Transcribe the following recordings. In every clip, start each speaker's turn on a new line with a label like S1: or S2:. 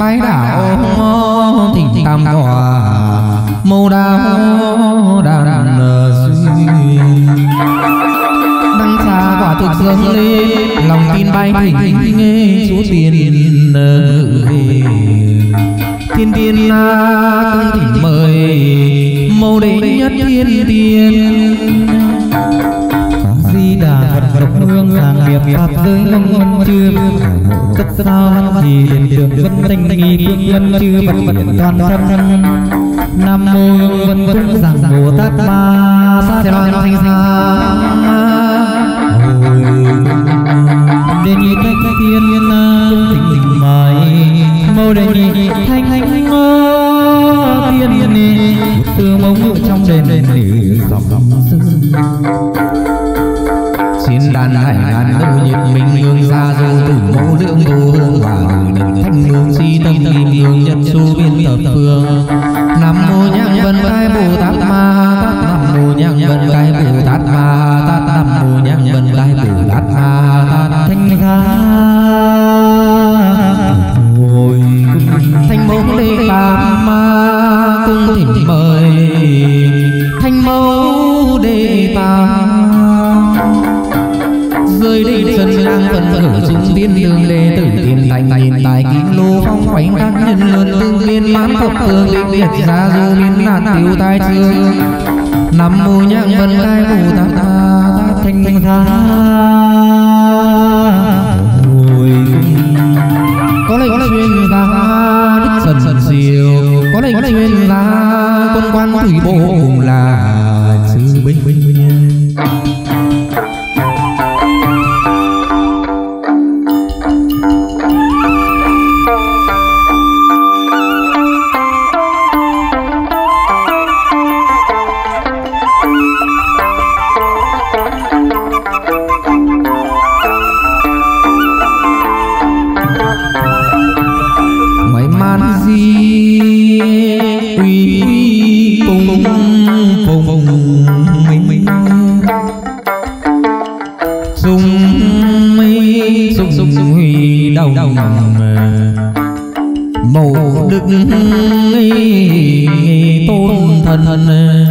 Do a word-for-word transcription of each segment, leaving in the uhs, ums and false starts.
S1: phái đạo thỉnh tam tòa mâu đao đàn suy đăng trà quả thực dâng lên lòng tin bay thỉnh nghe số tiền ngự về thiên tiên cung thỉnh mời mâu đệ nhất thiên tiên di đà phật độc hương hàng nghiệp pháp giới long ngân chưa tất sao thì đền đường vân thanh nghi phương ngân chưa phật hiện toàn thân nam mô vân vân giảng bồ tát ma sát loan thanh xa đề nghị thanh tiên thỉnh thỉnh mời mâu đề nghị thanh thanh mơ tiên ni từ mẫu ngự trong đền đền dòng sư xin đàn hải ngàn đâu nhiệt minh hương ra dâu tử mẫu lượng vô hương và đỉnh thanh hương si tâm kim hương nhân số biên thập phương nam mô nhang vân cái bồ tát ma tát nam mô nhang vân cái bồ tát ma tát nam mô nhang vân cái bồ tát ma tát thanh ra ngồi thanh mẫu đệ tam ma cung thỉnh mời thanh mẫu đệ tam rơi đi chân đang phần ở trung tiên đường lê tử tiên thành nhìn tài kim lô phong khoảnh các nhân luân tương liên mãn thập phương định liệt ra du miên nạn tiêu tai trường nam mô nhang vân cái bồ tát ma tát thanh ra ngồi có lệnh xuyên ra đức thần thần diệu có lệnh xuyên ra quân quan thủy bộ cùng là sư binh binh binh màu đức tôn thần thần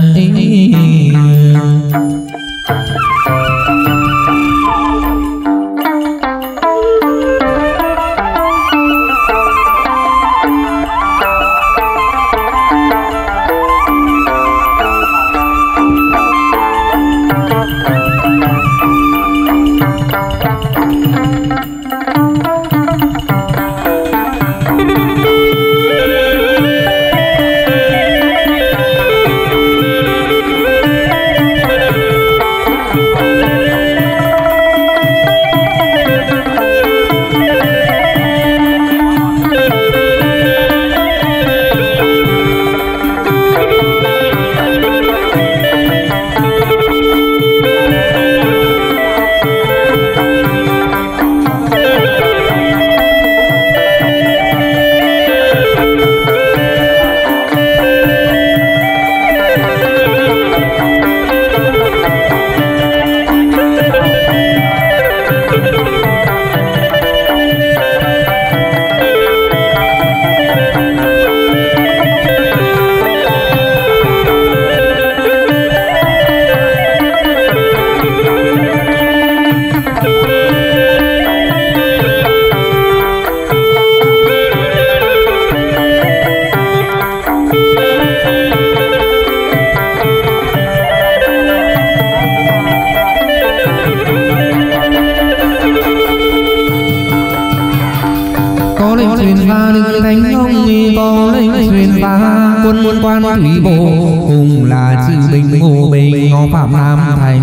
S1: quan thủy bộ cùng là chư binh ngô bình ngô phạm nam thành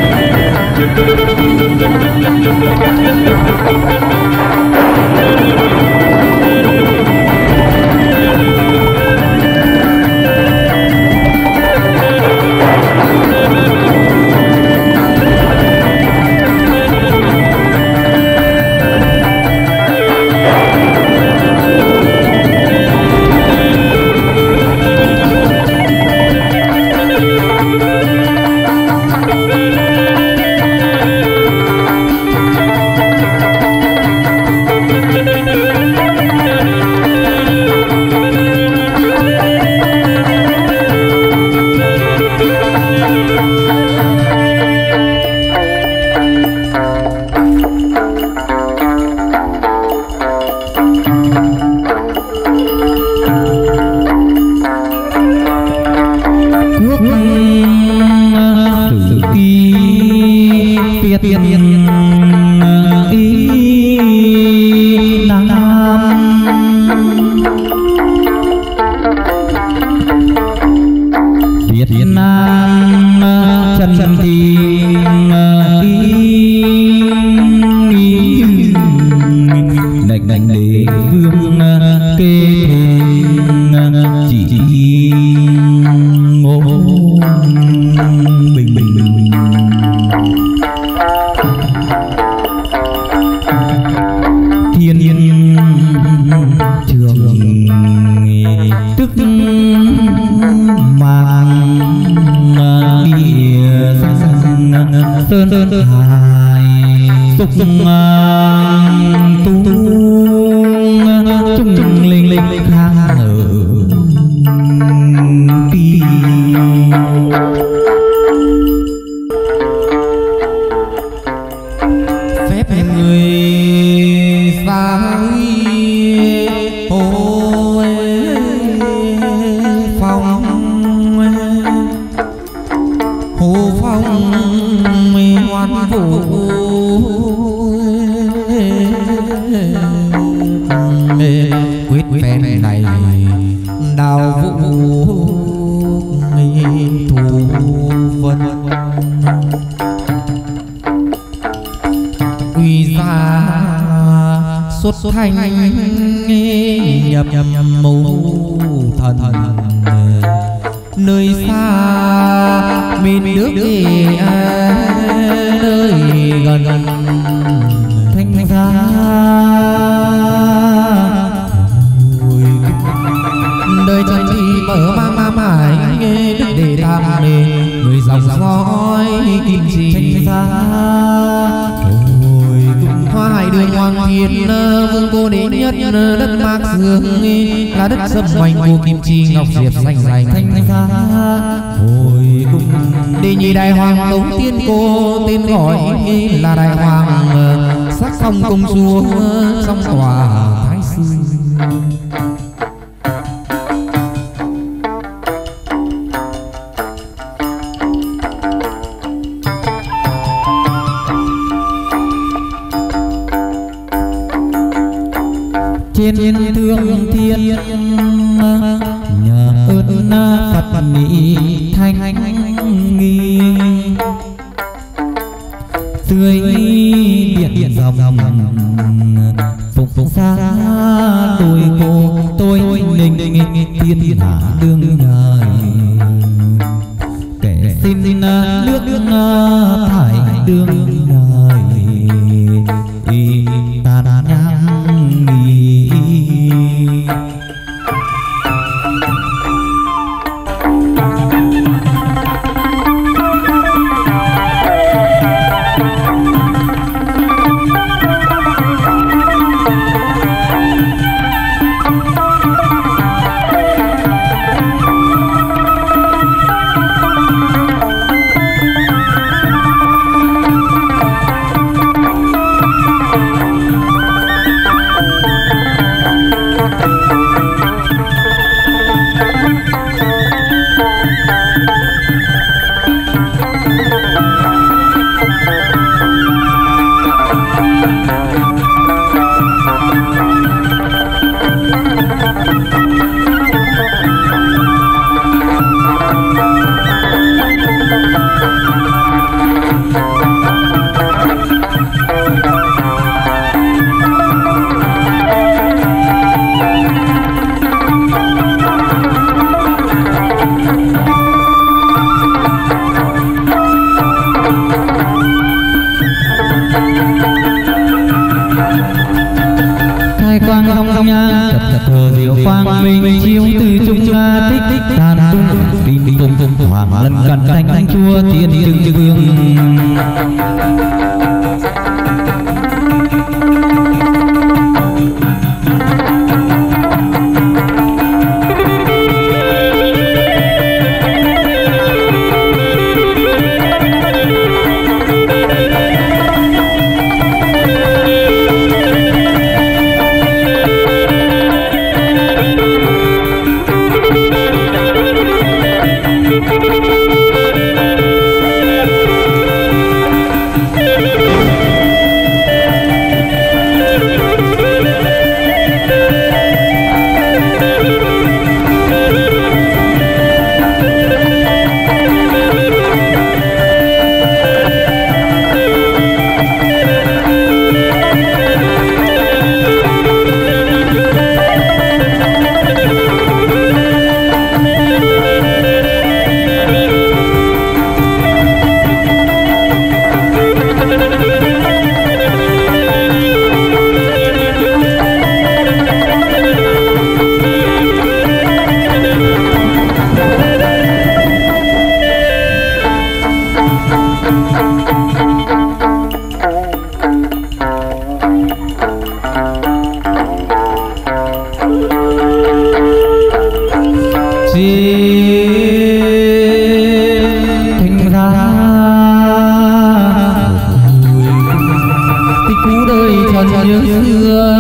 S2: Thank you.
S1: tu chung linh linh khang ở kỳ phép người xa ôi phong hồ phong hoan vũ quyết phen này đào vũ thủ vân quy ra xuất thanh nhập nhập mù thần nơi xa miền nước về nơi gần gần thanh ra đời chân thì mở ma ma mãi đức để tam đề người dòng dõi kim chi thanh ra hoa hải đường hoàng thiên vương cô đế nhất đất mạc dương là đất sâm hoành của kim chi ngọc diệp xanh rành thanh ra hồi cung đệ nhị đại hoàng tống tiên cô tên gọi là đại hoàng sắc phong công chúa trong tòa thái sư trên thương thiên nhờ ơn Phật mỹ thanh nghi tươi biển dòng phục phục xa tôi cô tôi ninh thiên hạ đương đời kẻ xin nước thải đương đời tàn nhang nghi lần gần thanh thanh chua thiên trưng vương
S2: Hey!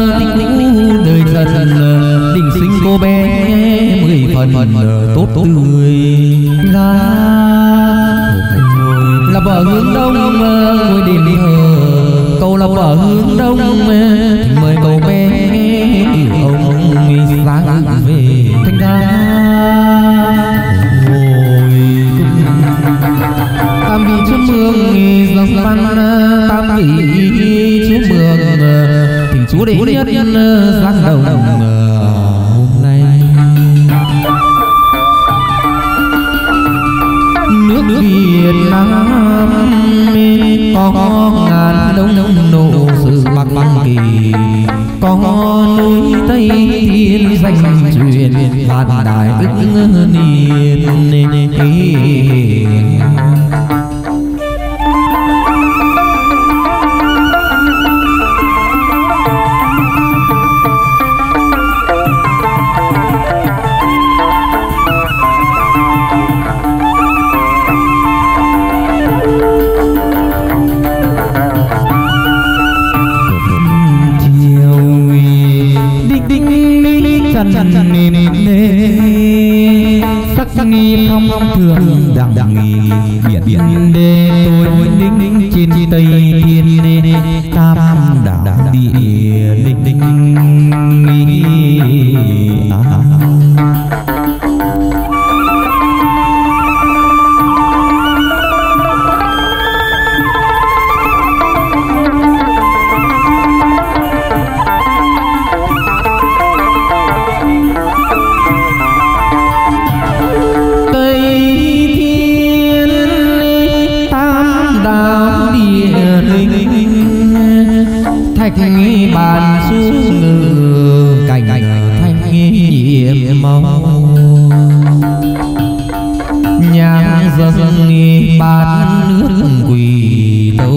S1: tình cũ đời dần đình sinh cô bé mười phần tốt tươi ra là vợ hướng đông ngôi đền thờ cầu là vợ hướng đông mời cậu bé ông sáng về thanh ra ngồi tam vị chúa mường dòng văn tam vị chúa mường thỉnh chúa đệ nhất giang đồng hôm nay nước Việt Nam có ngàn đông đông nộ sự bạc băng kỳ có núi Tây Thiên danh truyền vạn đại đức niên sắc nghi phong thường đặng đặng nghi biển biển đê tôi đinh đinh trên tây thiên tam đảo địa đinh đinh thanh bàn xuống ngự cảnh thanh nhiệm màu nhang dâng bàn nước quỳ tâu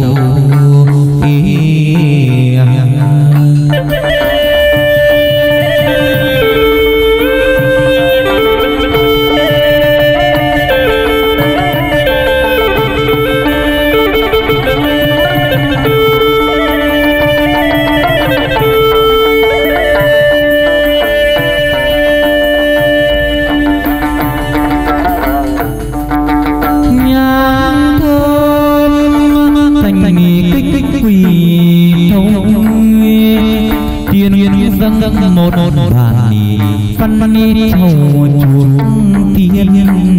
S1: một một bàn mì văn ni thầu chuông thiên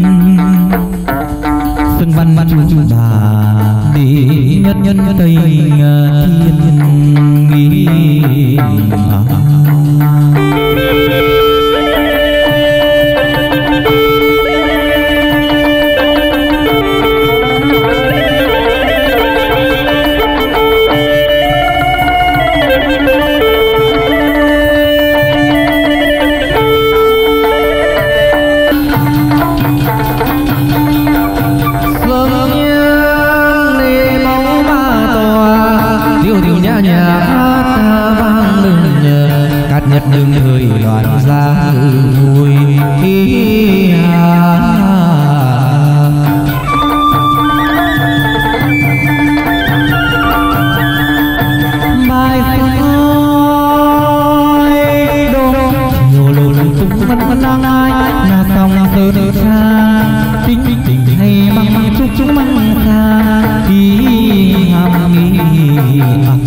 S1: xuân văn văn chu bà để nhân nhân tây thiên nghi nhất những người loạn ra vui mai khói đô nhiều lô lô tung mắt mắt đang ai nhà sông sơ đơ xa tính tình hay măng măng chúc chúc măng măng xa đi hàm nghi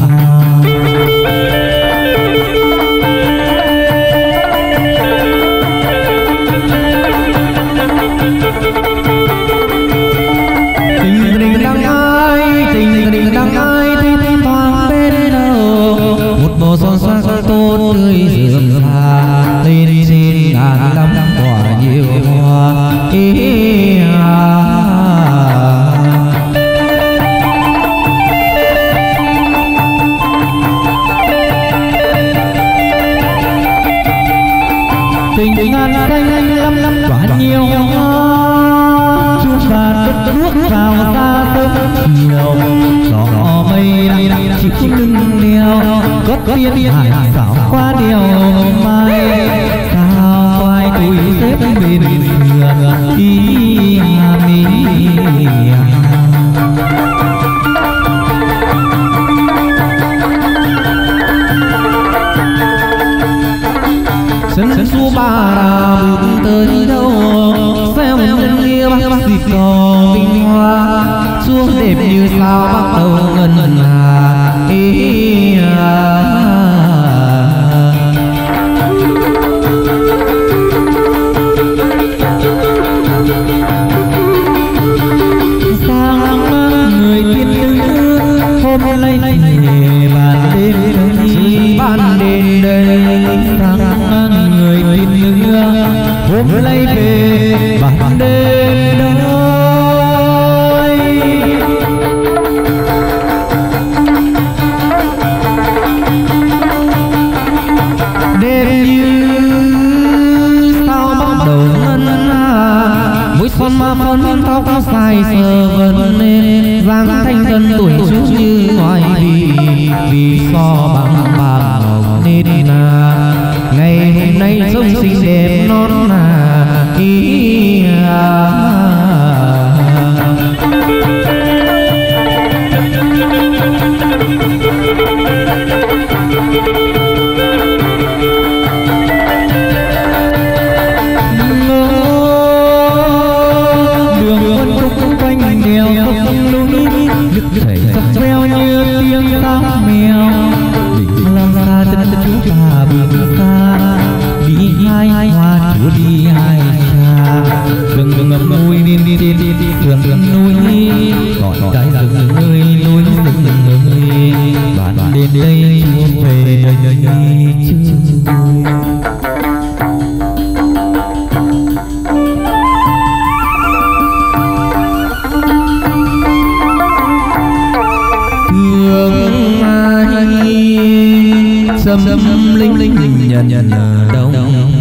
S1: son sắc tốt tươi rượm xa lên trên ngàn năm quả nhiều hoa tình ngàn xanh lắm lắm quả nhiều hoa chút và đất nước vào xa sớm nhiều gió mây nặng chịu lưng đeo gót tiên hải xảo qua điều mai sao quay tôi xếp bên ngược đi hà mi chân su ba ra bước tới đâu xem nhân nghĩa bác gì có vinh hoa xuống đẹp như sao bắt đầu ngân ngân hà ý à. Ban đêm đây rằng người tin nữa hôm nay về ban đêm đôi đêm như sao bắt đầu ngân nga mỗi xuân mà phấn tóc dài sờ vần lên dáng thanh tân tuổi chút như ngoài vì vì so bằng bạc ngọc nên là ngày hôm nay trông xinh đẹp non nà ý à. Thầy sắc veo như tiếng tóc mèo đỉnh làm ra tất tất chú bà bước xa đi hai hoa chúa đi hai cha rừng rừng ngập núi đi đi đi đi đi rừng rừng núi gọi cái rừng ơi núi rừng rừng ơi bạn đến đây chúa về đây đây chưa sâm sâm linh linh nhận nhận đông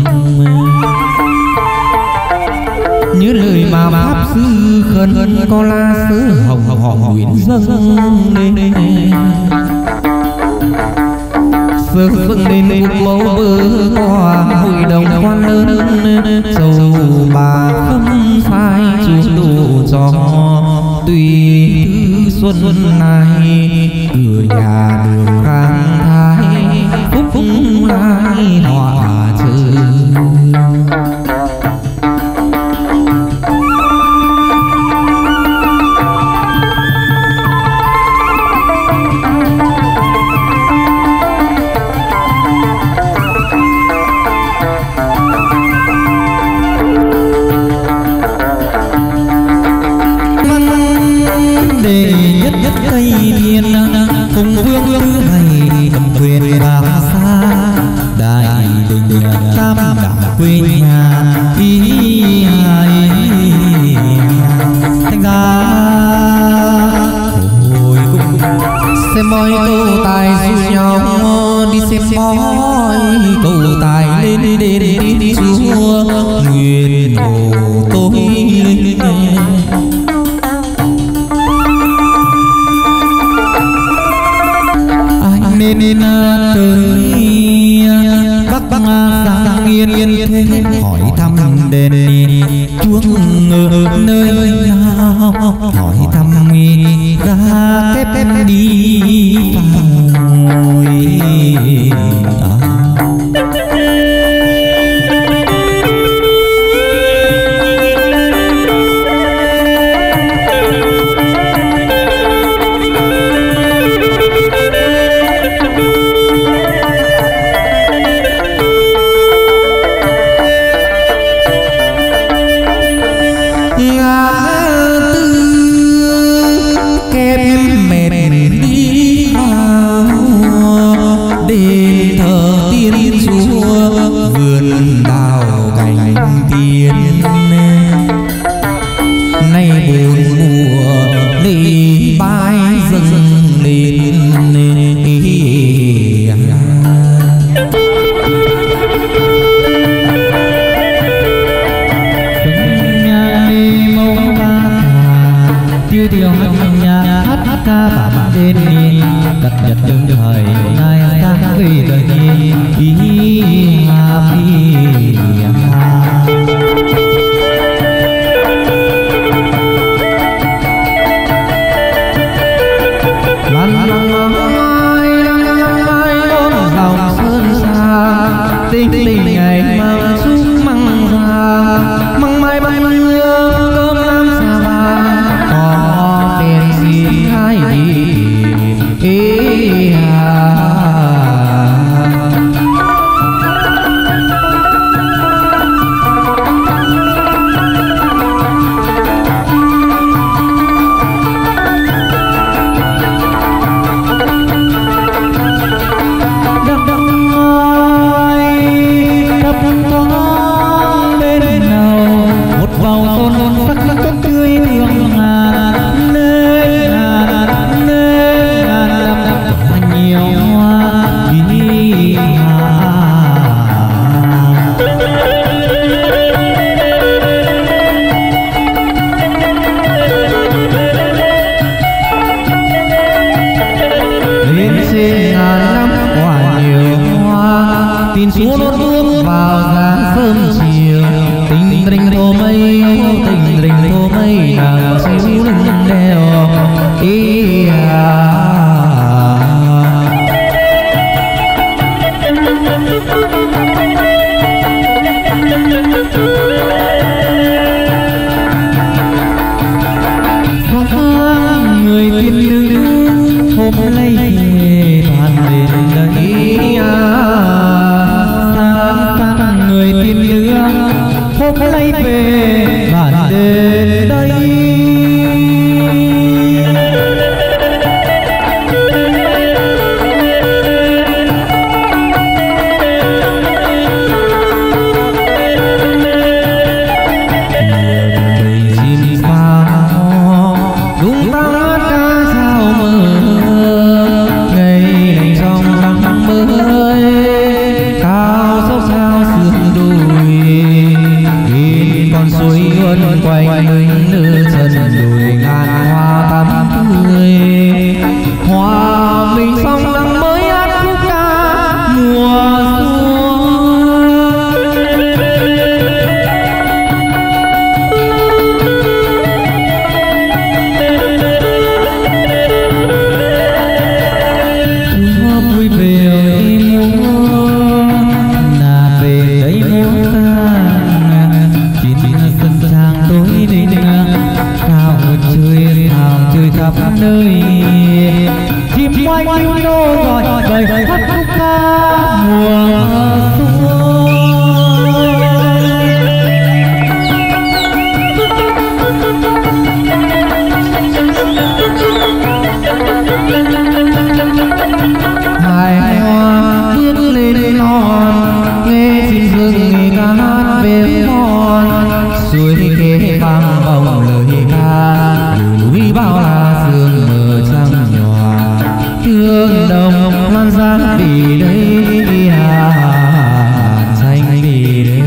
S1: như lời mà pháp sư khấn có la sứ hồng hồng họ nguyện dâng lên sơ dâng lên một mẫu bơ qua hội đồng quan lớn sầu bà khâm phai chú đủ cho tùy xuân này cửa nhà đường khang thái phúc phúc lai hòa trừ Tây Biên cùng vương vương này cầm quyền bạc xa đại đình tam đảo quê nhà ý ai thanh ra hồi cung xem mọi câu tài du nhau đi xem mọi câu tài lên đi đi đi đi chúa nguyện hồ tôi lên nên tới bắc bắc sang yên yên thế hỏi thăm đền chúa ngờ nơi nào hỏi thăm ra tép tép đi phải tình tình ngày tin xuống nốt bước vào dáng sớm chiều tình tình thô mây tình tình thô mây nàng xíu lưng đèo ý à. Người tiên nữ hôm nay về bàn đến đây à. Sáng sáng người tiên nữ hôm nay về bàn đến đây. Quanh mình nữ chân đùi ngàn hoa tắm tươi hòa mình xong nắng mới hát khúc ca mùa xuân vui về mua là về đây mua tối đến sao chơi sao chơi khắp nơi chim quanh yêu nô gọi đời hát khúc ca mùa xuân. Hai hoa bước lên non nghe chim rừng nghe ca hát về mòn suối kế vang vọng lời ca núi bao la sương mờ trăng nhòa thương đồng lan ra vì đây à danh vì đây.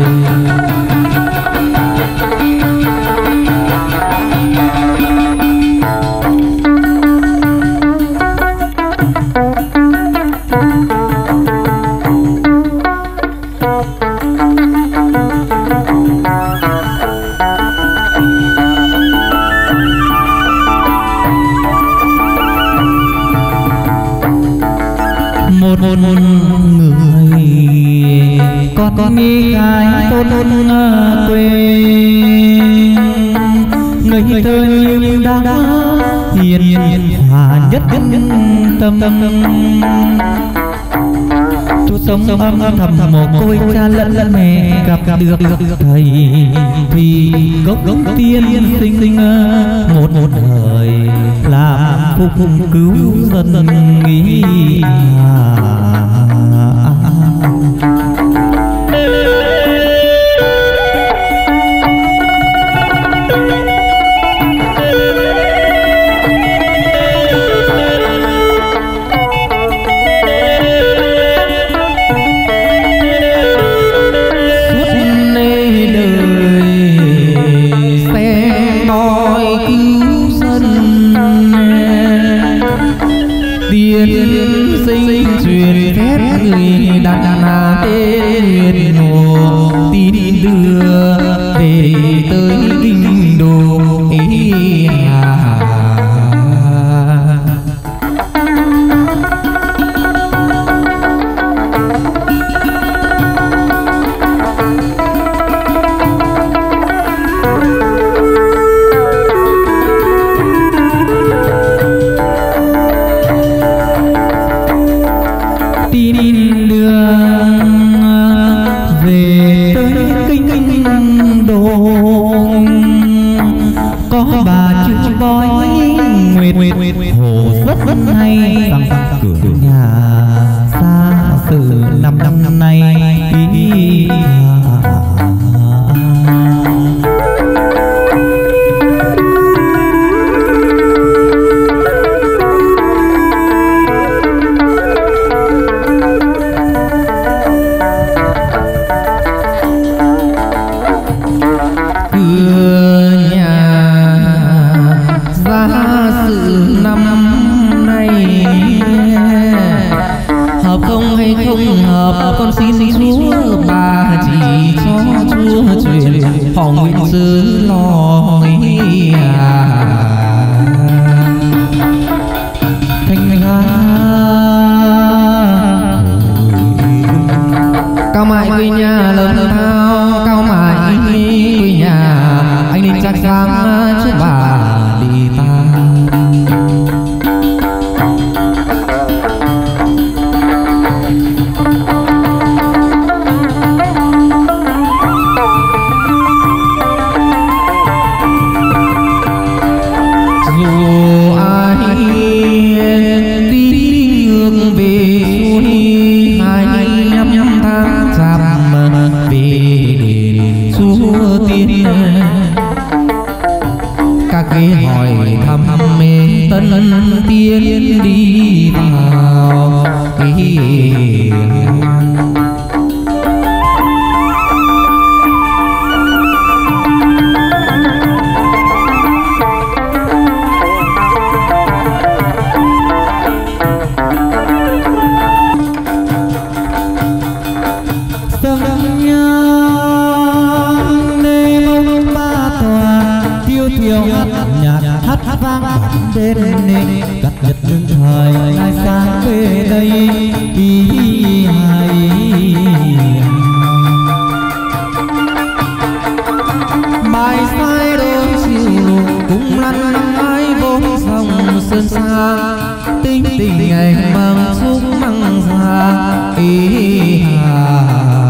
S1: Một một một người con con mi gái tôn tôn quê người thơ như đã hiền hiền hòa nhất tâm tâm chút sống âm âm thầm thầm một côi cha lẫn lẫn mẹ gặp gặp được được thầy vì gốc gốc tiên sinh sinh một một đời làm phục phục cứu dân nghĩ tiên sinh truyền phép người đặt là tên hồ tin đưa về tới kinh đô ý à. Tin đưa về tới kinh kinh đô có bà chữ bói nguyệt nguyệt hồ rất rất hay rằng cửa nhà xa sự năm năm năm nay ý con xin Chúa bà chỉ cho Chúa truyền họ nguyện giữ lo à. Thanh Hà cao mãi quê nhà lớn thao cao mãi quê nhà anh đi chắc dám Chúa bà đi ta. Hỏi thăm mê tân tiên đi vào ý đến cắt nhật lưng thời lại sang về đây ý hay bài sai đôi chiều cũng lăn mãi vốn dòng sơn xa tình tình ngày mang xúc măng ra ý hà.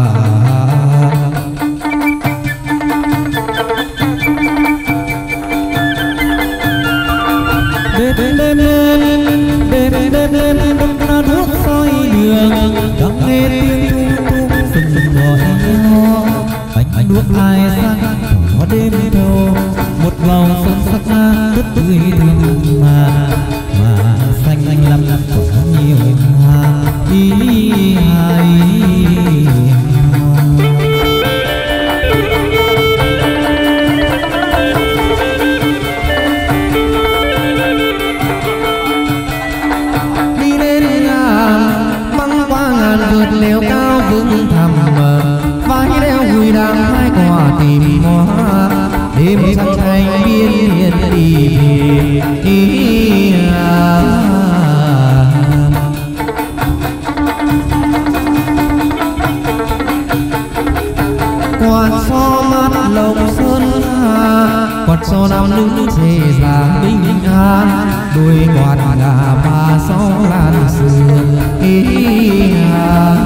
S1: Đêm đêm lên đêm đêm lên đất nước soi đường đang nghe tiếng tung tung sừng gọi nhau ánh đuốc ai sang có đêm thâu một vòng xuân sắc rất tươi thương mà mà xanh xanh lắm có nhiều hoa ý hay. Leo cao vững thẳm vai đeo gùi đam hai quả tìm hoa đêm trăng thanh biên hiền đi ý à. Quạt gió mát lồng xuân hà quạt gió nào nữ thề già minh an đôi quạt ngà ba gió lan sương ý à.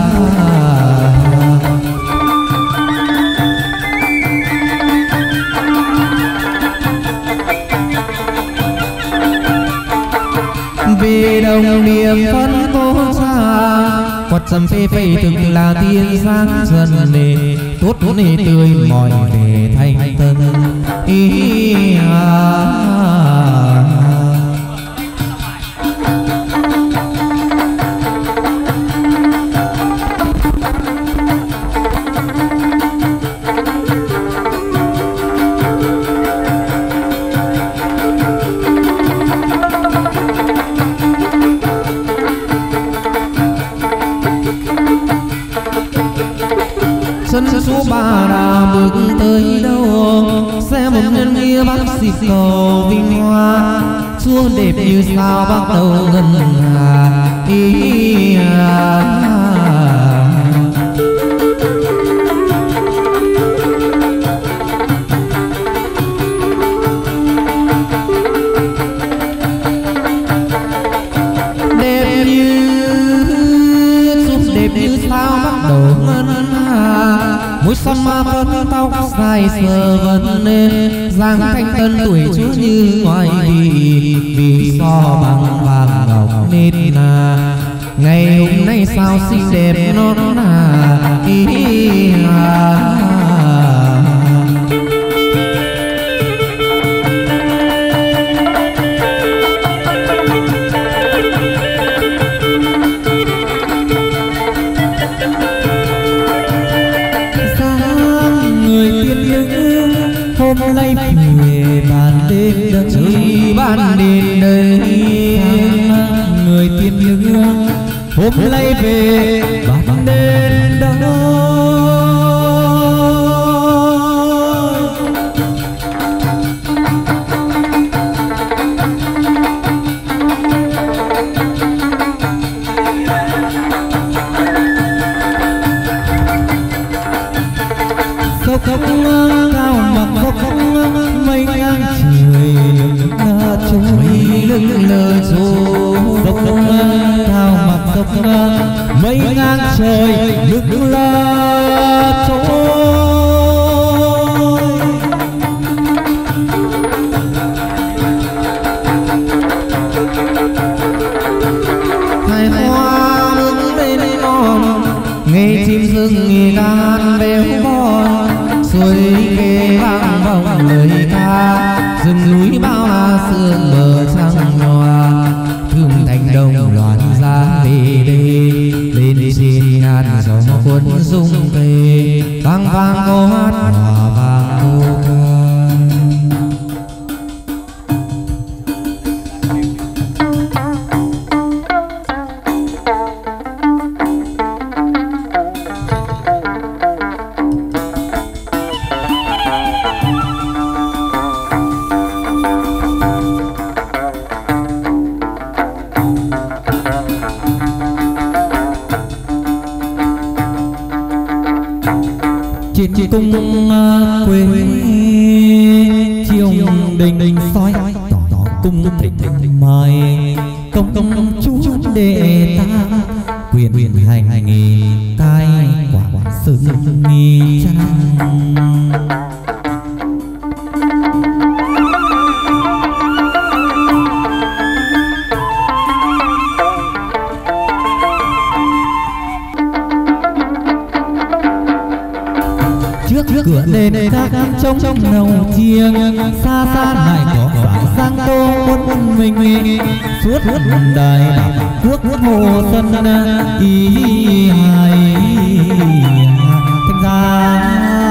S1: Về đồng niềm phân bố xa quạt dầm phê phê từng là tiên sáng dần nề tốt tốt nề tươi mỏi về thanh tân ý à. Sân số ba đã bước tới đâu xe một nhân nghĩa bác sĩ cầu vinh hoa xuân đẹp như sao bắt đầu ngân hà ý à. Đẹp như xuân đẹp như sao bắt đầu ngân hà mũi son ma phấn tóc dài sờ vấn dáng thanh tân tuổi chúa như ngoài vì vì so bằng vàng ngọc nên là ngày hôm nay sao xinh đẹp non nà ý à. Hôm nay về bàn đêm đang chơi bàn đêm đây người tiên nữ hôm nay về bàn đêm Sốc cao mặc sốc mây ngang trời trôi mây lưng lờ trôi sốc cao mặc sốc mây ngang trời lưng lờ trôi hai hoa đứng bên non nghe chim rừng nghe đàn béo bon suối kê vang vọng lời ca rừng núi bao la sương bờ trăng nhòa thương thành đông loạn ra về đây lên trên ngàn gió cuốn rung về vang vang câu hát hòa vang câu ca. Trên cung quê chiều đình đình soi tỏ cung thịnh mời công công chú đệ ta quyền quyền hành nghề tai quả sự nghi trang trước cửa đền các trông trong đầu chiêng xa xa lại có vạn giang tô quân mình suốt đời quốc hồ dân ý hài thanh gia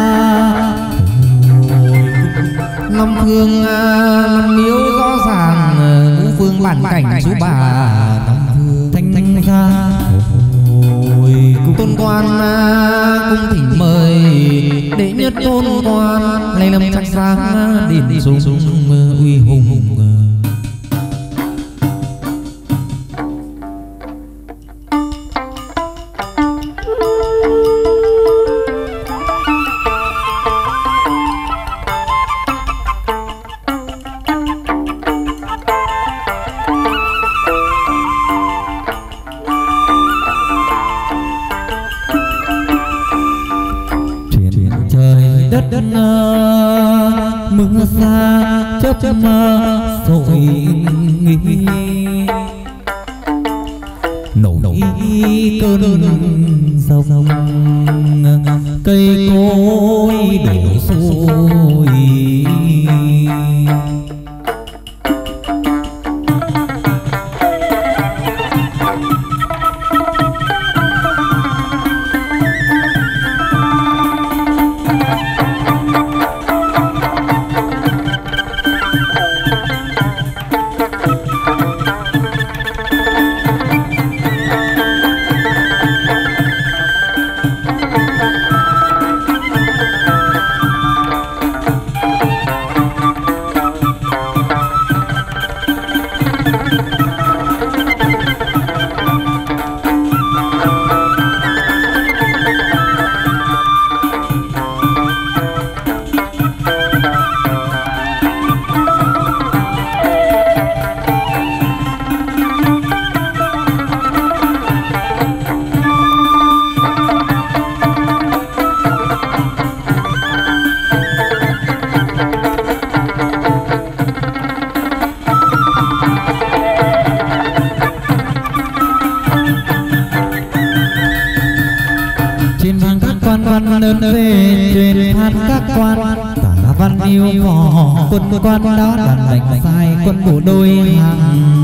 S1: năm phương năm miếu rõ ràng ngũ phương bản cảnh chú bà thanh thanh gia tôn quan cung thỉnh mời đệ nhất tôn quan này làm trăng sáng đền dung uy hùng đất mưa xa chớp rồi nghỉ nổi cơn rông cây cối đổ xôi văn đơn về truyền phát các quan cả văn yêu võ quân quan đó đàn đánh sai quân bộ đôi hàng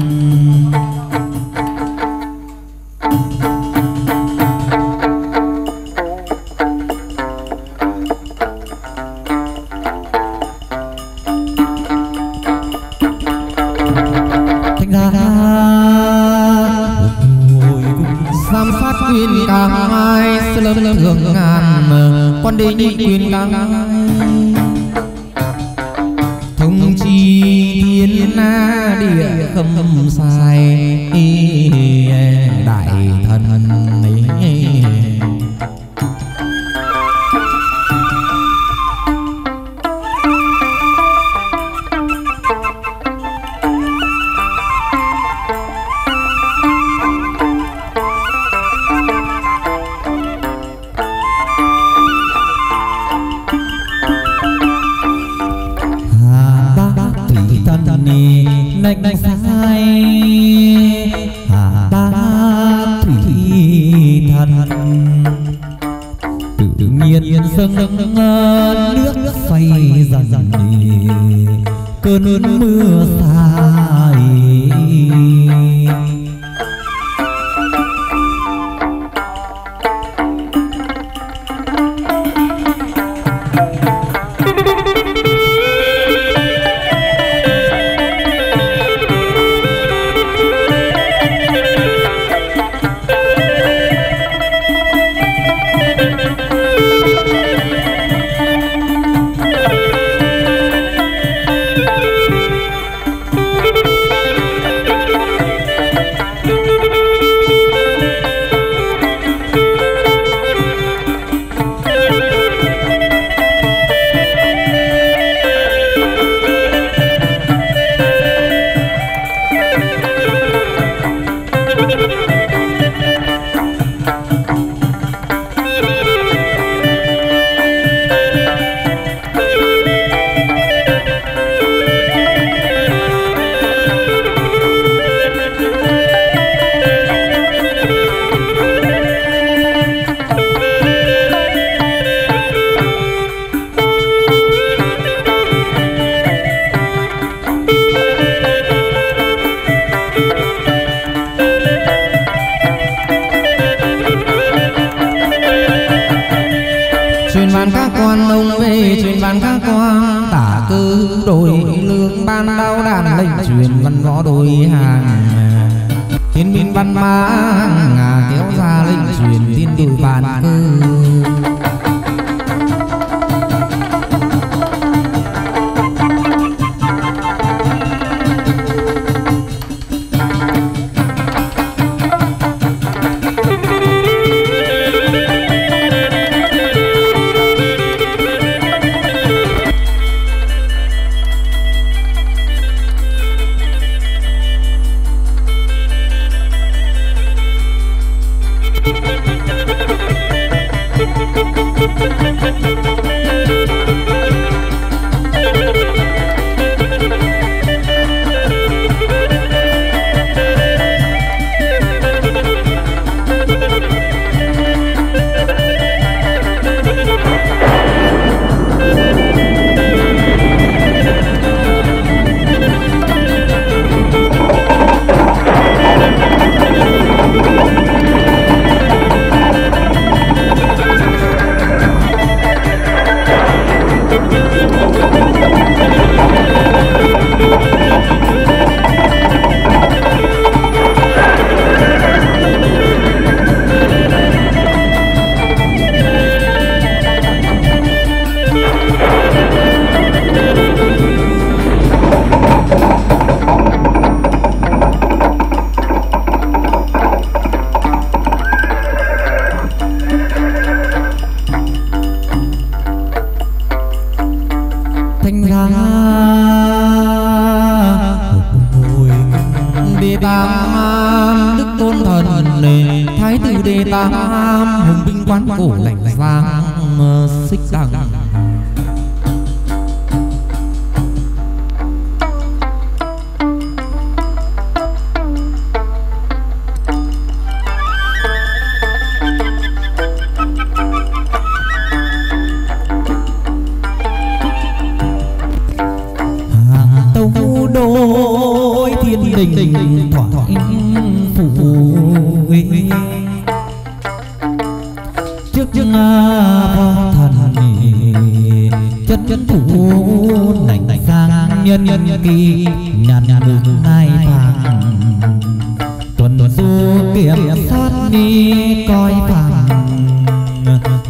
S1: giám sát quyền càng ai lâm hương ngàn quan đế nhị quyền đăng thông chi thiên na địa khâm sai đại thần ấy.
S2: Nách sai hà ba thủy thần tự nhiên dâng nước xoay dần dần cơn mưa dài. Chân thủ nảnh sang nhân nhân kỳ nhàn nhàn ngai vàng tuần du kiểm soát đi coi vàng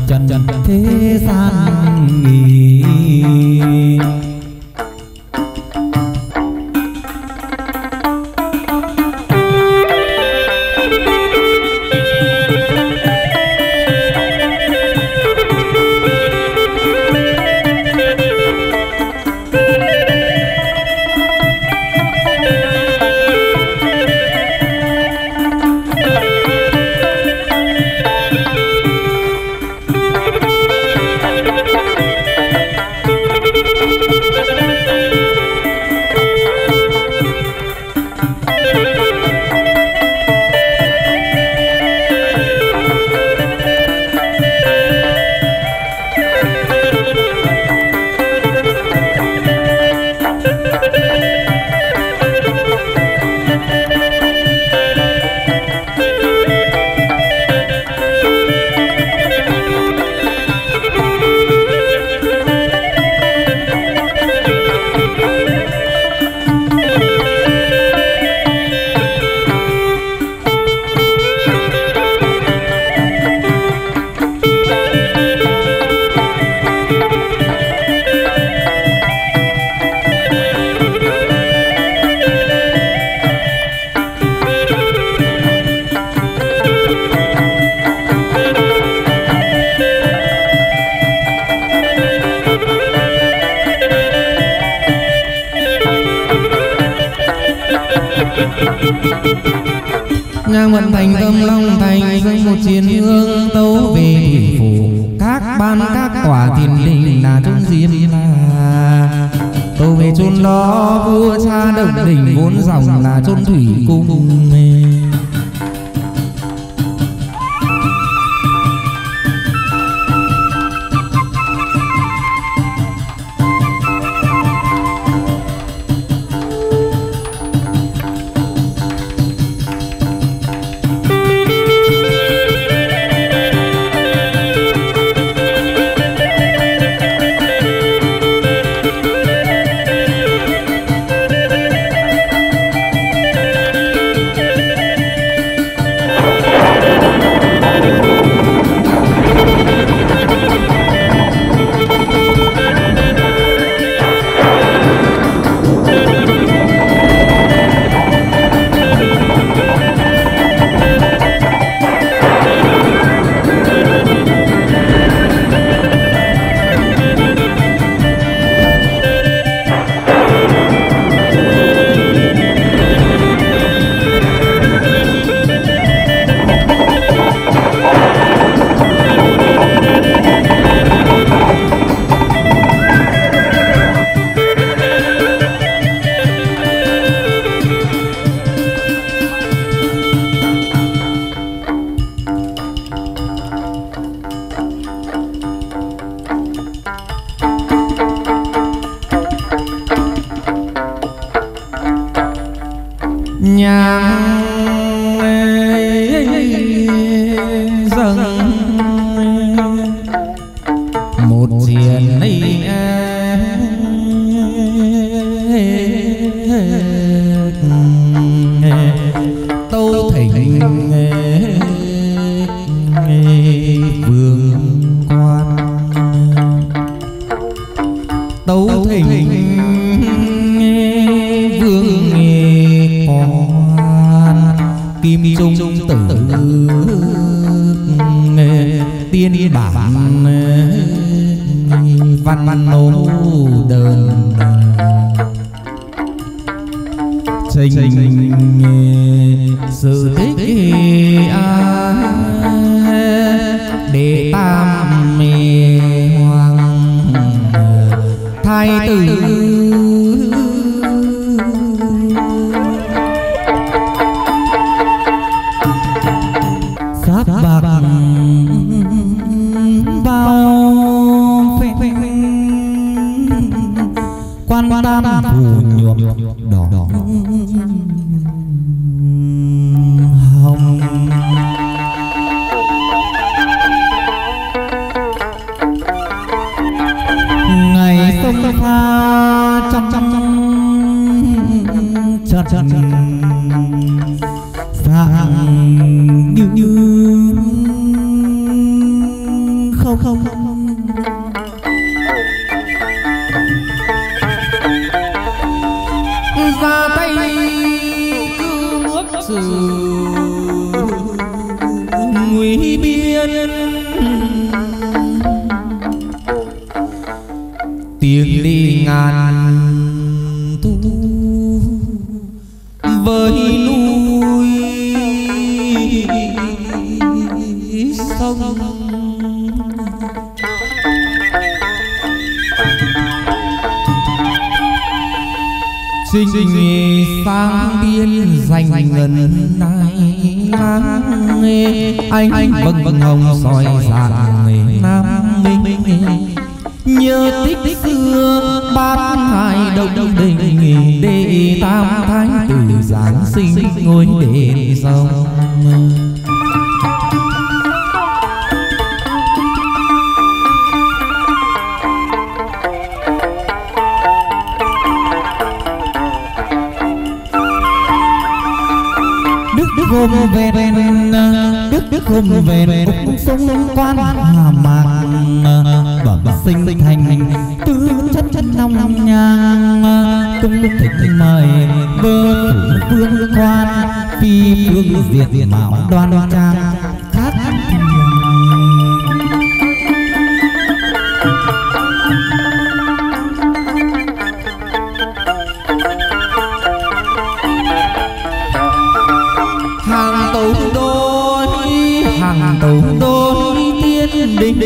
S1: nhang vận thành tâm long thành dâng một chiến hương tấu về thủy phủ các ban các tòa thiên đình là chốn diêm là tấu về chốn đó vua cha động đình vốn dòng là chốn thủy cung.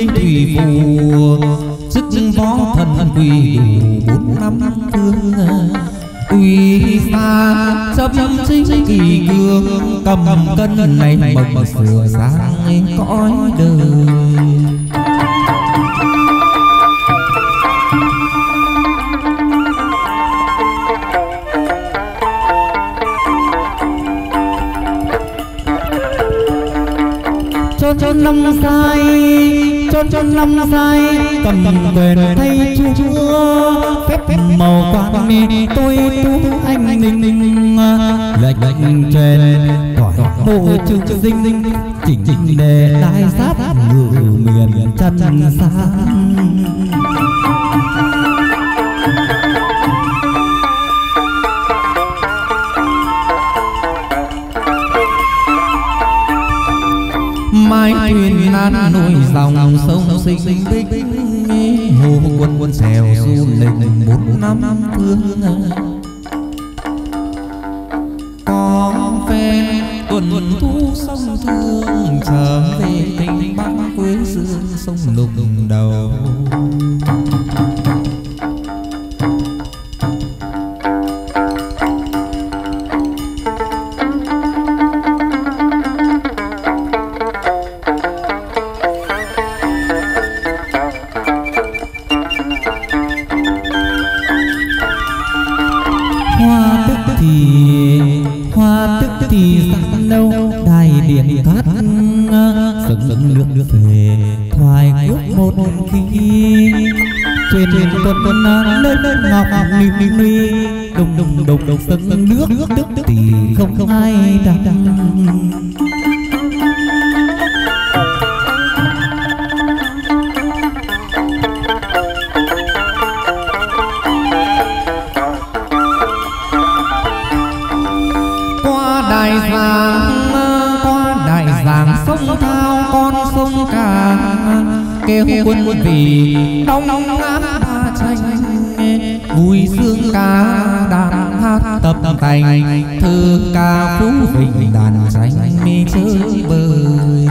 S1: đêm thủy phù sức võ thần quỳ đủ bốn năm thương uy xa chấp chính kỳ cương cầm cân này bậc sửa sang cõi đời.
S2: cho cho năm sai cho cho năm sai cầm quyền thay chúa phép màu quan mi tôi tu anh ninh ninh lệnh lệnh truyền cõi bộ chư dinh chỉnh chỉnh đề đại sát ngự miền chân sáng.
S1: mái thuyền nan nổi dòng sông sinh bích hồ quân quân xèo du lịch bốn năm thương có phen tuần thu sông thương trở về tình bắc quê xưa sông lục đầu.
S2: Sừng nước nước về thoại cướp một khi trên trên con con nơi nơi ngọc nỉ nỉ đồng đồng đồng đồng sừng nước nước tức tức thì không không ai đặng.
S1: Qua đại giang qua đại giang sông thao con sông cả kêu quân vì nóng nóng áp ba tranh vui sướng ca đàn hát tập thành thơ ca phú vịnh đàn tranh mê chơi bời.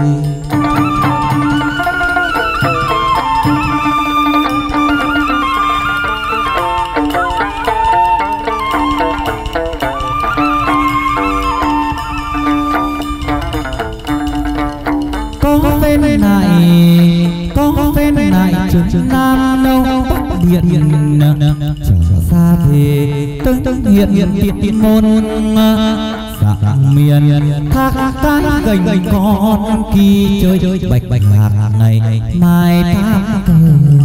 S2: Này có phen này trường nam đâu bắc điện trở xa về tương tương hiện hiện tiện tiện môn dạng miền thác cái gành con khi chơi bạch bạch hạt ngày mai thác cờ.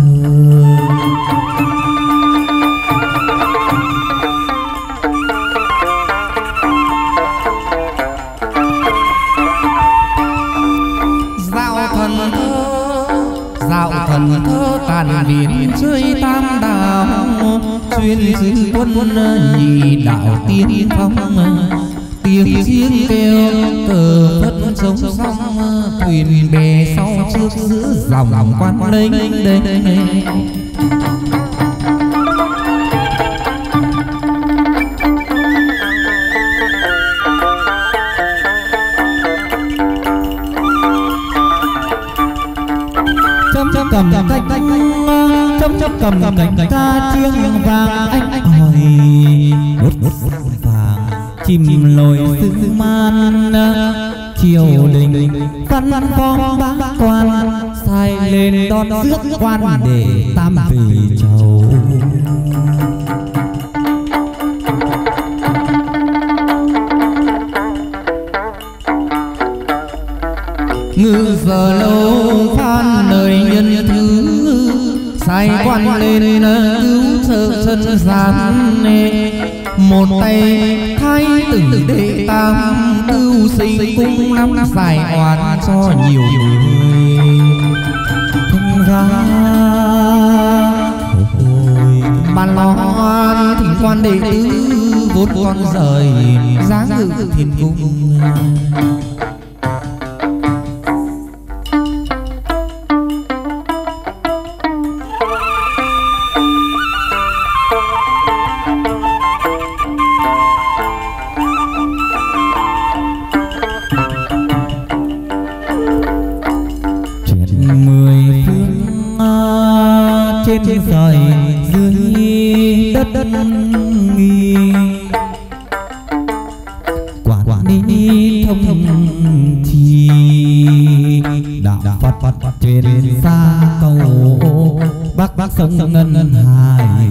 S1: Thần thơ tàn biển chơi tam đảo xuyên xứ quân nhị đạo tiên phong tiếng chiêng kêu cờ phất sông sông thuyền bè sau trước giữa dòng quan lênh đênh.
S2: chấm cầm cánh chấm chấm cầm cánh ca chiêng vàng anh hỏi đốt đốt vàng chim lồi sứ man triều đình văn phong bá quan sai lên đón rước quan để tam về chầu.
S1: Ngự giờ lâu phan đời nhân thứ sai quan lên cứu trợ chân gian một tay thái tử đệ tam cứu sinh cung năm giải oan cho nhiều người thông ra bàn lo thỉnh quan đệ tứ vốn con rời giá ngự thiên cung.
S2: Mười phương trên trời dưới đất đất nghi quản đi thông chi đạo Phật Phật trên xa cầu bắc bắc sông ngân hải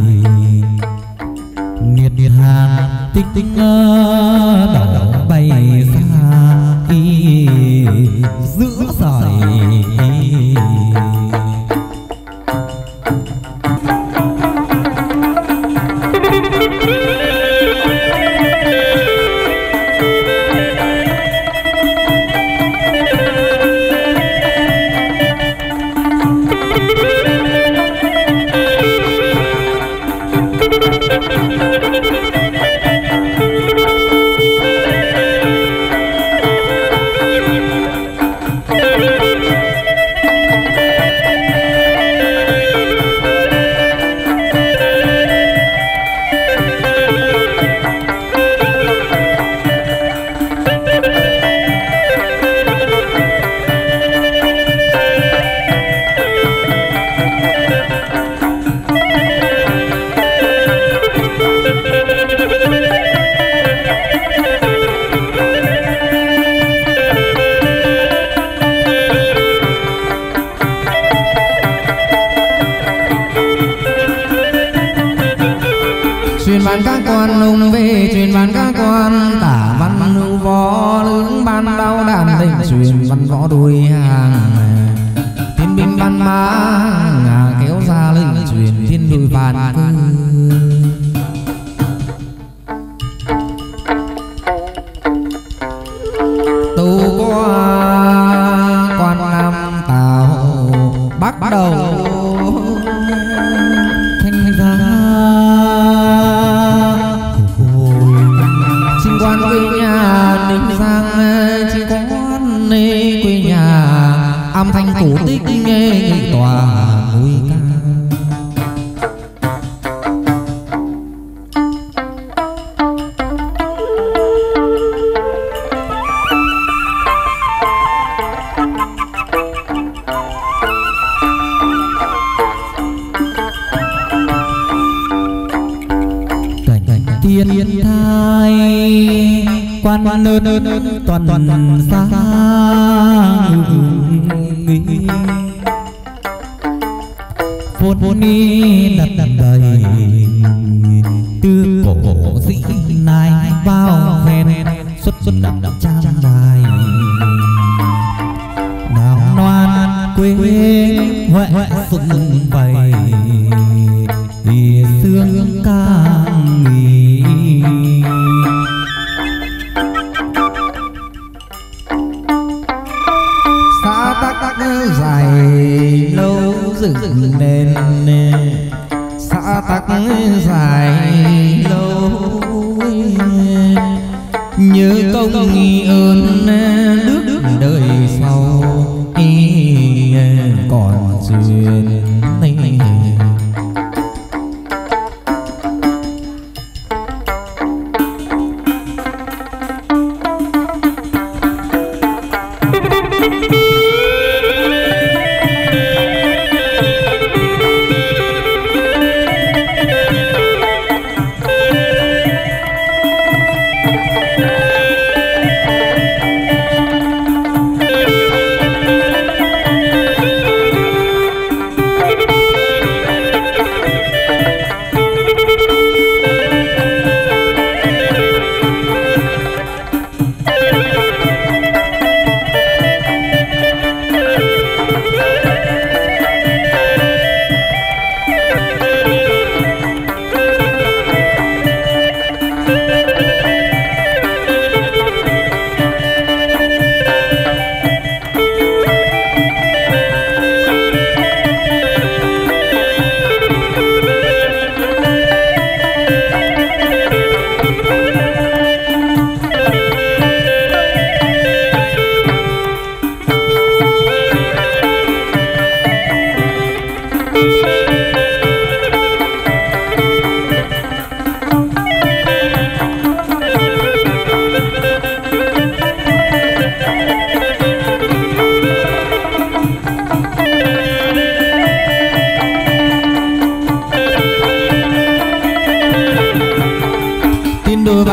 S2: niết niết hà tích tích đảo bay xa giữa sỏi
S1: truyền văn các quan ông về truyền văn các quan tả văn hữu võ lưỡng ban đau đàn tình truyền văn võ đuôi hàng thiên binh văn mã ngà kéo ra lưng truyền thiên đuôi vạn tu qua quan nam tào bắt đầu thanh ra quan quê nhà Ninh Giang chỉ có quan quê nhà âm thanh cổ tích nghe nghị tòa núi ca
S2: thiên thai quan quan ơn toàn toàn xa phốt phốt đi đặt đặt đầy tư cổ dĩ nai bao ven xuất xuất nằm nằm trang dài nào noan quê huệ xuân vầy thì sương ca nghỉ
S1: xã tắc tắc dài lâu dựng nên xã tắc dài lâu nhớ công nghi ơn đức đời sau còn duyên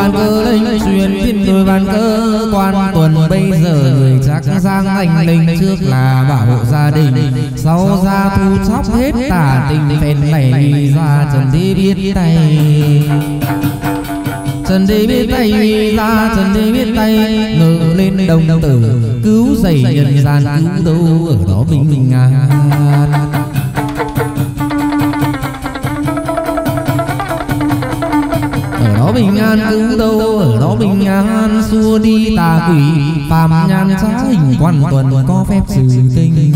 S1: vạn cơ linh truyền thiên đôi vạn cơ quan tuần bây giờ người chắc sang thành linh trước là bảo hộ gia đình sau ra thu chóc hết tả tình phèn này ra trần đi biết tay trần đi biết tay ra trần đi biết tay ngự lên đồng tử cứu dậy nhân gian cứu đâu ở đó bình an ở đó bình an cứu đâu ở đó bình an xua đi tà quỷ phàm nhan trá hình quan tuần có phép xử tinh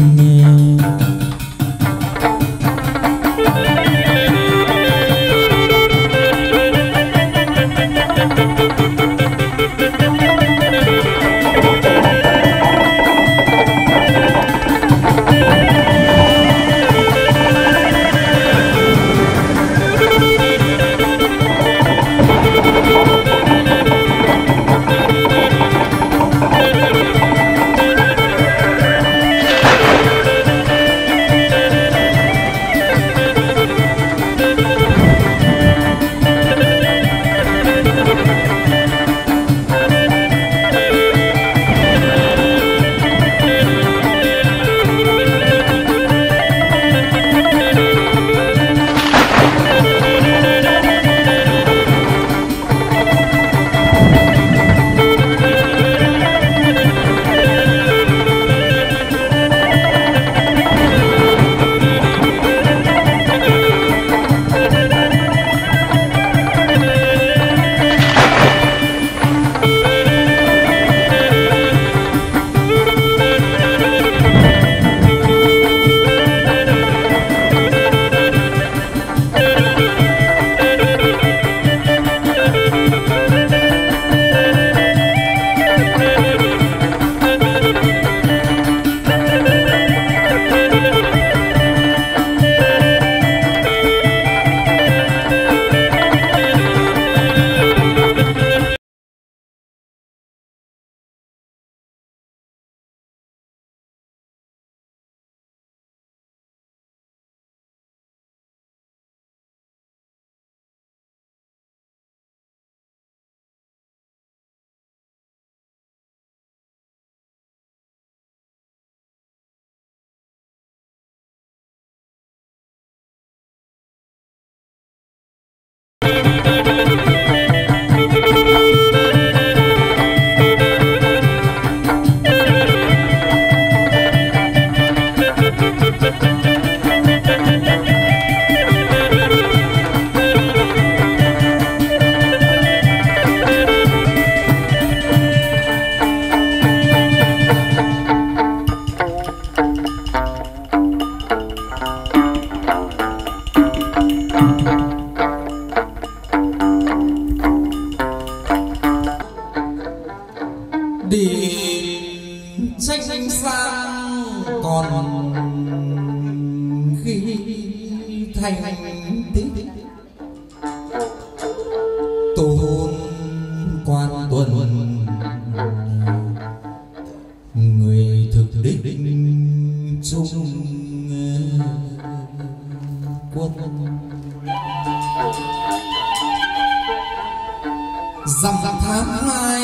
S2: dằm tháng hai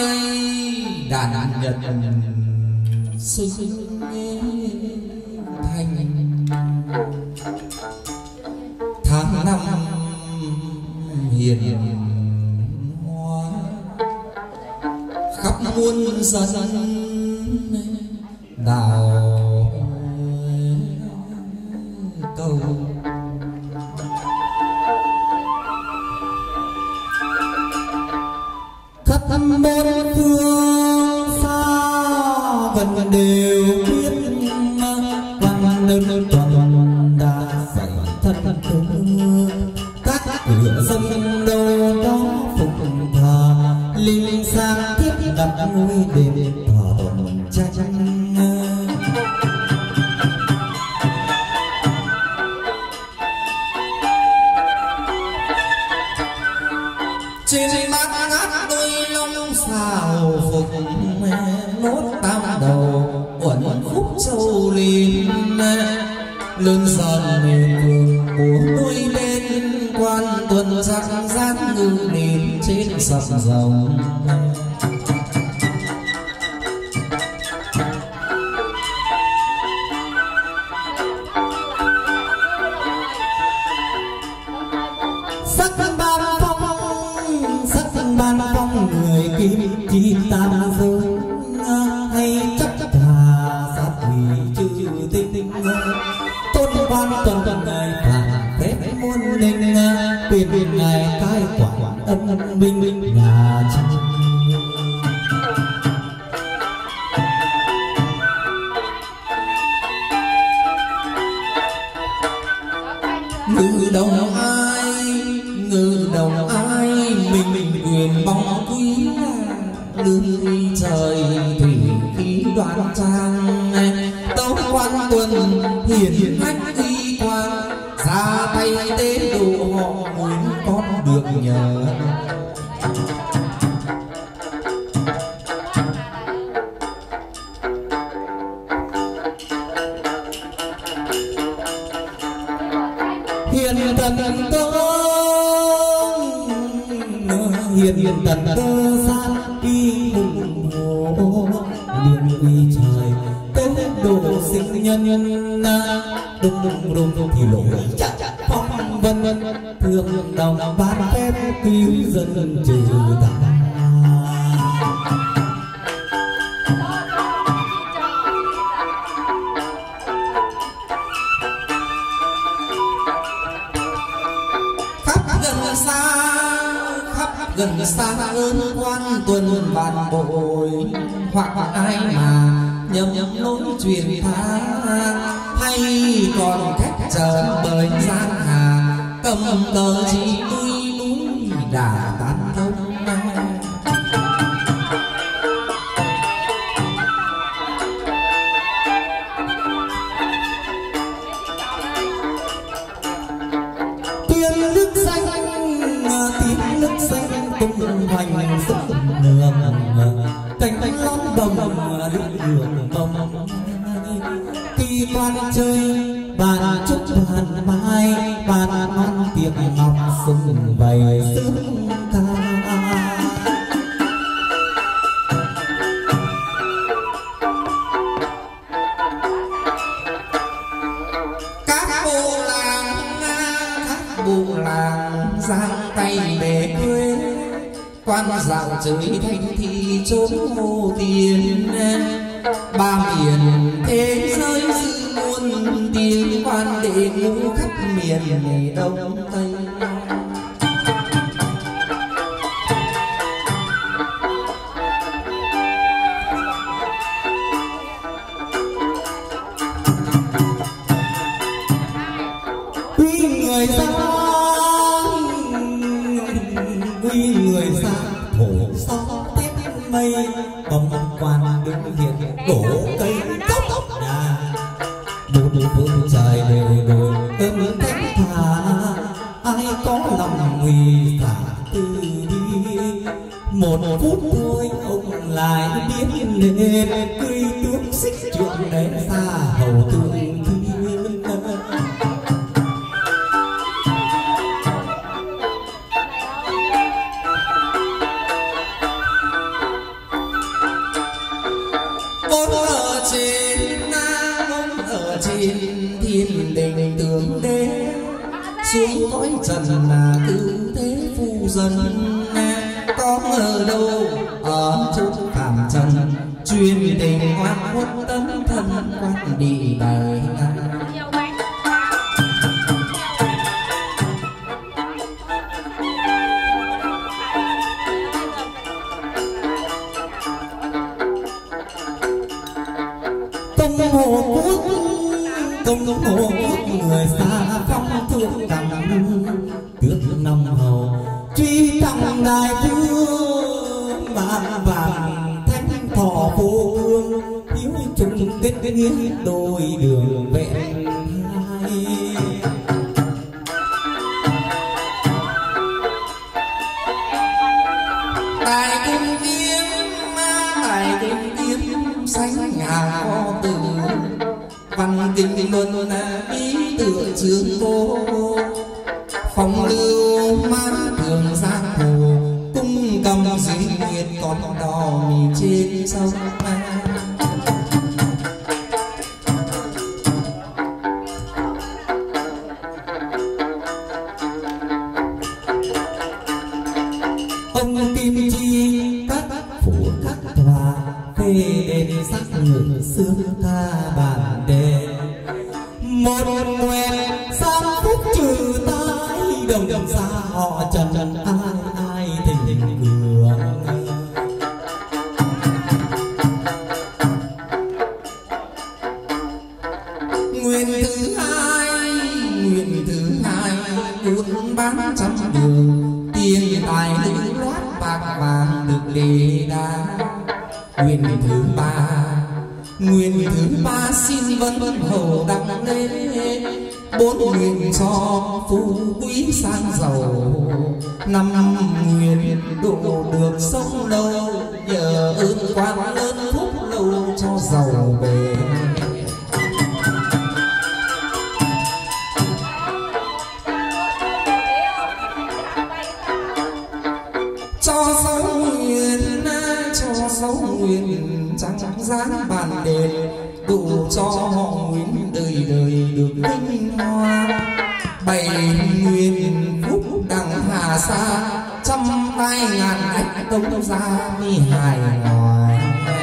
S2: đàn nhật sinh thành tháng năm hiền hoa khắp muôn dân đào câu khắp bốn phương xa gần đều biết quan đơn toàn đã phải thân thương các cửa dân đâu đó phục thờ linh sang thiết đặt ngôi đền thờ cha chăng trên bát ngát đôi long xào phục nốt tam đầu uẩn phúc châu linh
S1: lớn dần miền phương của đôi bên quan tuần sắc dáng ngự đến trên sập rồng.
S2: Sắc ban phong sắc ban phong người kim chi tam giới hay chấp thà sát quỷ chư tinh tôn quan tuần tuần ngài phản phép muôn ninh quyền quyền ngài cai quản âm minh nhà chi.
S1: Ngự đồng ai ngự đồng ai mình mình quyền bóng quý lương uy trời thủy khí đoan trang tấu quan tuần hiển hách uy quang ra tay tế độ họ muốn con được nhờ.
S2: Hiền thần tơ hiền hiền thần tơ san đi hùng hồ đường uy trời tế độ sinh nhân nhân đùng đùng đùng đùng thì lộ phong vân vân thương đồng ban phép cứu dân trừ tà.
S1: Gần xa ơn quan tuần bàn bội hoặc ai mà nhầm nhầm nối truyền tha hay còn cách chờ bởi gian hà cầm cờ chỉ núi núi đà tan thông.
S2: Tiên đức danh tiếng đức danh tung hoành sức nương cánh cánh lón bồng lưỡi đường bồng kỳ quan chơi bàn chúc bàn mai bàn ngon tiệc ngọc sung vầy sướng ca.
S1: Các bộ làng các bộ làng giang tay để quê quan dạo chơi thanh thị chốn hồ tiền ba miền thế giới dư muôn tiếng quan đệ ngũ khắp miền đông tây.
S2: Quy người ra quy người ra thổ sau tết mây bồng quan đứng hiện đổ cây cốc đà một phương trời đều đồi ơn thánh thà ai có lòng nguy thả từ đi một phút thôi ông lại biết nên cưới tướng xích chuyện để xa hầu thương thiên.
S1: Ôn ở trên ôn ở trên thiên đình tướng đế xuống cõi trần là cứu thế phu dân có ở đâu ở chốn phàm trần truyền tình oan khuất tấm thân quan đi đời.
S2: Công hồ quốc công hồ quốc người xa phong thương tặng tước năm hầu truy tặng đại vương vạn vạn thánh thọ vô vương hiếu chung kết nghĩa đôi đường vẹn hai.
S1: Tại cung kiếm tại cung kiếm sánh ngà kho từ văn kinh luân bí chương cô phong lưu má thường giang hồ cung cầm duy nguyệt con đò mì trên sông ông kim chi các phủ các tòa phê đền sắc ngự xương tha bàn đền một nguyện sang phúc trừ tai đồng đồng xa họ trần trần ai ai tình cường nguyện thứ hai nguyện thứ hai buôn bán trăm đường tiền tài lưu loát bạc vàng được đề đa nguyện thứ ba nguyện thứ ba xin vân vân hầu đặng lễ bốn nguyện cho phú quý sang giàu năm nguyện độ được sống lâu nhờ ơn quan lớn phúc lâu cho giàu bền cho sáu nguyện cho sáu nguyện trắng trắng dáng bàn đền đủ cho họ nguyện đời đời được vinh hoa bảy nguyện phúc đặng hà sa trăm tai ngàn ách tông ra mi hài ngoài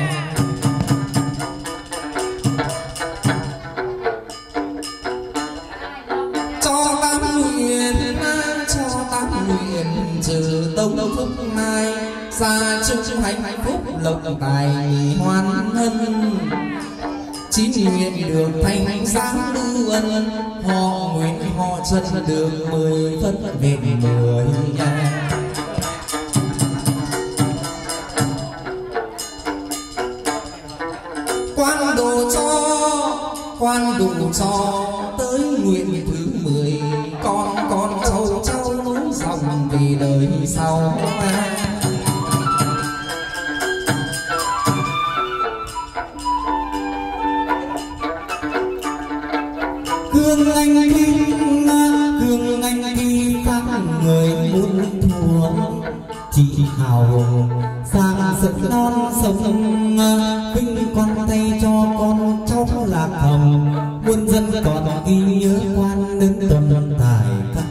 S1: cho tám nguyện cho tám nguyện trừ tông phúc mai gia chung hạnh phúc lộc tài hoan hân chín nguyện được thành giáng lưu ân họ nguyện họ chân được mười phân đền mười quan độ cho quan độ cho tới nguyện thứ mười con con châu châu nối dòng về đời sau Cương anh đi, cương anh đi các người muốn thua chị hào sang sực non sông vinh con tay cho con cháu lạc hồng muôn dân còn ghi nhớ quan đến tuần tài cao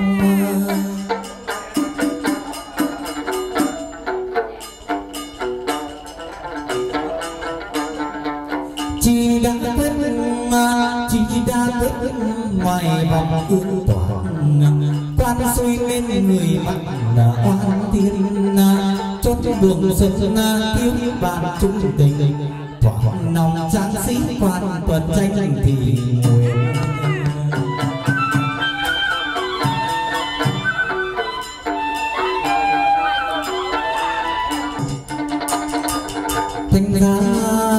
S1: chị đã biết chị đã biết ngoài vòng ương toàn quan xuôi bên người bạn là oan thiên chốt buồng xuân thiếu bạn chung tình thỏa nòng trang sĩ quan tuần tranh thì nguyện thành ra